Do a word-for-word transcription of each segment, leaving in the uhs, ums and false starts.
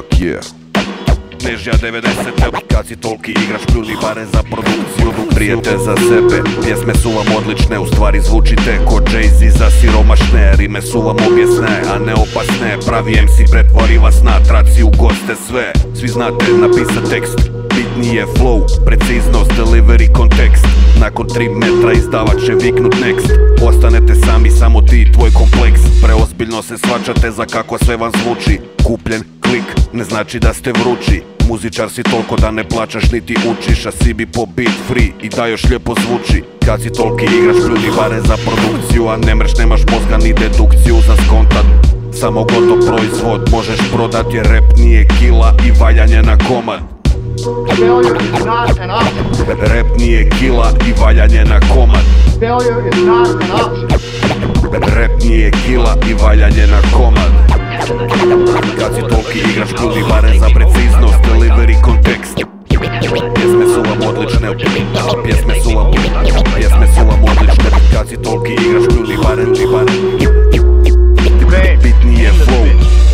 Fuck yeah. Nežja devedesete, kad si toliki igraš, pljuni bare za produkciju. Prijete za sebe, pjesme su vam odlične, u stvari zvučite ko Jay-Z za siromašne. Rime su vam objesne, a ne opasne, pravi em si pretvori vas na traci u goste sve. Svi znate napisat tekst, bitniji je flow, preciznost, delivery, kontekst. Nakon tri metra izdavat će viknut next. Ostanete sami, samo ti i tvoj kompleks. Preozbiljno se svačate za kako sve vam zvuči. Kupljen klik ne znači da ste vrući. Muzičar si toliko da ne plaćaš niti učiš, a si bi po beat free i da još lijepo zvuči. Kad si toliki igraš, pljuni bare za produkciju, a ne mreš, nemaš mozga ni dedukciju za skontat. Samo gotov proizvod možeš prodat, jer rap nije kila i valjanje na komad. Failure is not an option. Rap nije kila i valjanje na komad. Failure is not an option. Rap nije kila i valjanje na komad. Kad si toliki igraš, pljuni bare za preciznost, delivery, kontekst. Pjesme su vam odlične, pjesme su vam, pjesme su vam odlične. Kad si toliki igraš, pljuni bare, ti bare. Bitniji je flow,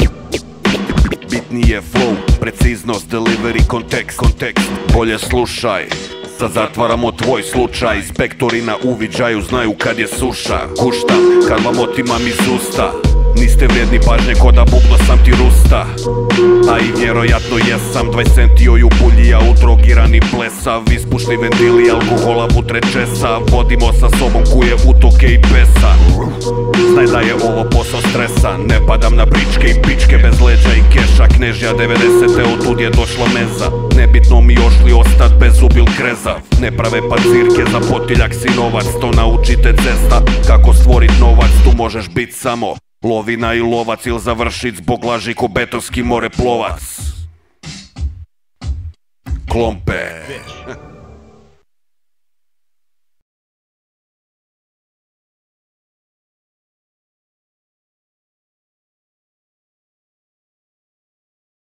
bitniji je flow, preciznost, delivery, kontekst, kontekst. Bolje slušaj, sad zatvaramo tvoj slučaj. Inspektori na uviđaju znaju kad je suša. Kuštam kad vam otimam iz usta. Niste vrijedni pažnje ko da bubno sam ti rusta. A i vjerojatno jesam, dvajset centi oju buljija, udrogirani plesav. Ispušni ventili, alkohola vutre česa. Vodimo sa sobom kuje, utoke i pesa. Znaj da je ovo posao stresa, ne padam na bričke i pičke bez leđa i keša. Knežja devedesete, otud je došla meza. Nebitno mi još li ostat bez zubil krezav. Ne prave pacirke za potiljak sinovac, to naučite cesta. Kako stvorit novac, tu možeš bit samo lovina i lovac, ili završit zbog laži ko betonski moreplovac. Klompe.